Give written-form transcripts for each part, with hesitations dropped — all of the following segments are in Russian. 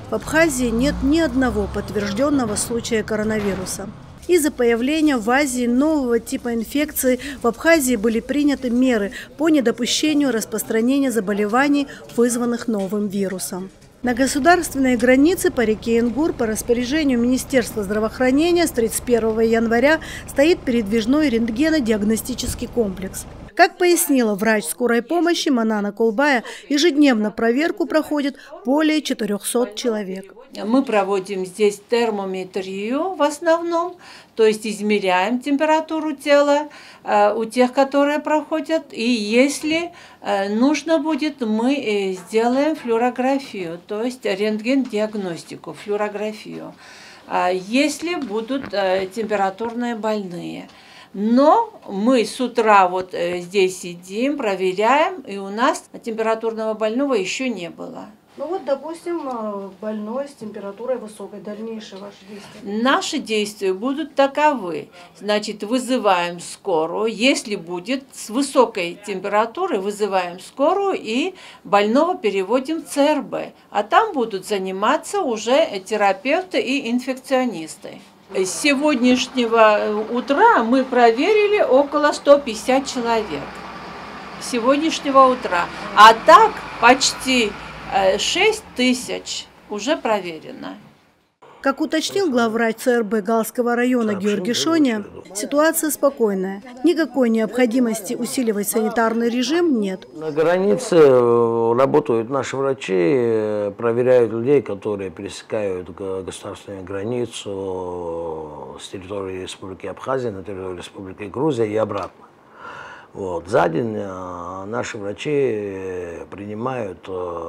в Абхазии нет ни одного подтвержденного случая коронавируса. Из-за появления в Азии нового типа инфекции в Абхазии были приняты меры по недопущению распространения заболеваний, вызванных новым вирусом. На государственной границе по реке Ингур по распоряжению Министерства здравоохранения с 31 января стоит передвижной рентгенодиагностический комплекс. Как пояснила врач скорой помощи Манана Кулбая, ежедневно проверку проходит более 400 человек. Мы проводим здесь термометрию в основном, то есть измеряем температуру тела у тех, которые проходят. И если нужно будет, мы сделаем флюорографию, то есть рентген-диагностику, флюорографию, если будут температурные больные. Но мы с утра вот здесь сидим, проверяем, и у нас температурного больного еще не было. Ну вот, допустим, больной с температурой высокой, дальнейшие ваши действия? Наши действия будут таковы. Значит, вызываем скорую. Если будет с высокой температурой, вызываем скорую и больного переводим в ЦРБ. А там будут заниматься уже терапевты и инфекционисты. С сегодняшнего утра мы проверили около 150 человек. С сегодняшнего утра. А так почти 6 тысяч уже проверено. Как уточнил главврач ЦРБ Галского района Георгий Шоня, ситуация спокойная. Никакой необходимости усиливать санитарный режим нет. На границе работают наши врачи, проверяют людей, которые пересекают государственную границу с территории Республики Абхазия на территорию Республики Грузия и обратно. Вот. За день наши врачи принимают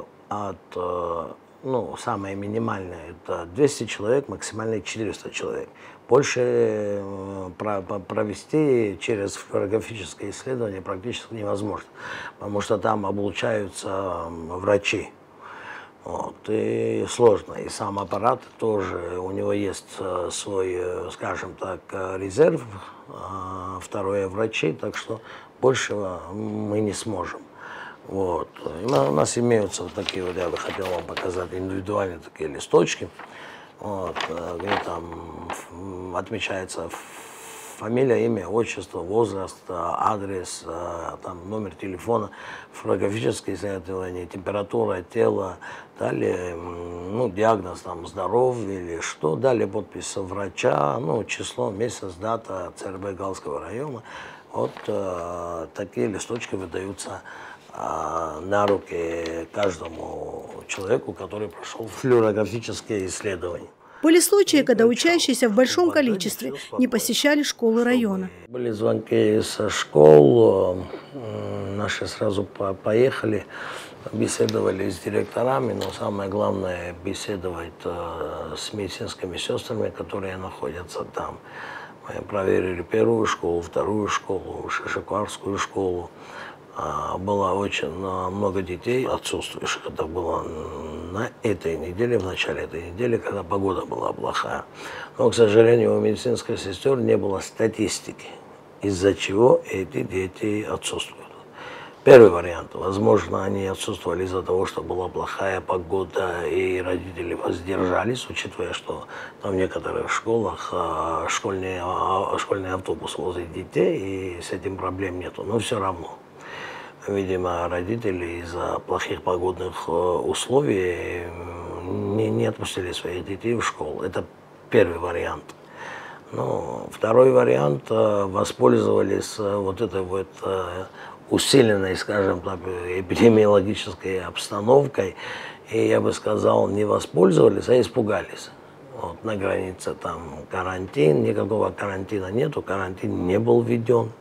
самое минимальное – это 200 человек, максимально 400 человек. Больше провести через флюорографическое исследование практически невозможно, потому что там облучаются врачи. Вот, и сложно. И сам аппарат тоже, у него есть свой, скажем так, резерв, второе врачи, так что большего мы не сможем. Вот. У нас имеются вот такие вот, я бы хотел вам показать, индивидуальные такие листочки, вот, где там отмечается фамилия, имя, отчество, возраст, адрес, там, номер телефона, флюорографическое исследование, температура тела, далее диагноз, там, здоровье или что, далее подпись врача, число, месяц, дата, ЦРБ Галского района. Вот такие листочки выдаются на руки каждому человеку, который прошел флюорографическое исследование. Были случаи, когда учащиеся в большом количестве не посещали школы района. Были звонки со школ, наши сразу поехали, беседовали с директорами, но самое главное беседовать с медицинскими сестрами, которые находятся там. Мы проверили первую школу, вторую школу, Шишакварскую школу. Было очень много детей отсутствующих. Это было на этой неделе, в начале этой недели, когда погода была плохая. Но, к сожалению, у медицинских сестер не было статистики, из-за чего эти дети отсутствуют. Первый вариант. Возможно, они отсутствовали из-за того, что была плохая погода, и родители воздержались, учитывая, что там в некоторых школах школьный автобус возит детей, и с этим проблем нету. Но все равно. Видимо, родители из-за плохих погодных условий не отпустили своих детей в школу. Это первый вариант. Но второй вариант, воспользовались вот этой вот усиленной, скажем так, эпидемиологической обстановкой. И я бы сказал, не воспользовались, а испугались. Вот на границе там карантин, никакого карантина нету, карантин не был введен.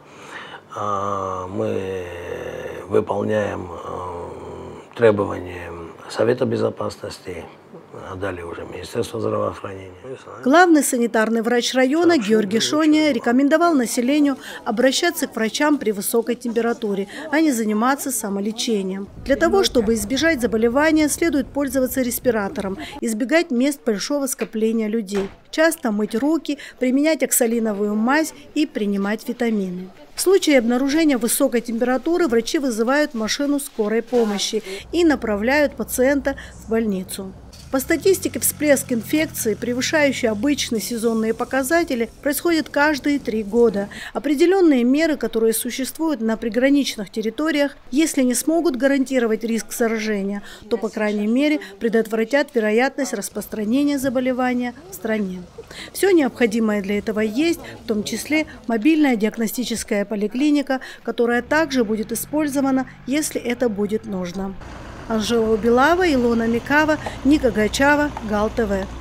Мы выполняем требования Совета Безопасности, а далее уже Министерство здравоохранения. Главный санитарный врач района Георгий Шоня рекомендовал населению обращаться к врачам при высокой температуре, а не заниматься самолечением. Для того, чтобы избежать заболевания, следует пользоваться респиратором, избегать мест большого скопления людей, часто мыть руки, применять оксалиновую мазь и принимать витамины. В случае обнаружения высокой температуры врачи вызывают машину скорой помощи и направляют пациента в больницу. По статистике, всплеск инфекции, превышающий обычные сезонные показатели, происходит каждые 3 года. Определенные меры, которые существуют на приграничных территориях, если не смогут гарантировать риск заражения, то, по крайней мере, предотвратят вероятность распространения заболевания в стране. Все необходимое для этого есть, в том числе мобильная диагностическая поликлиника, которая также будет использована, если это будет нужно. Анжела Убилава, Илона Микава, Ника Гачава, Гал ТВ.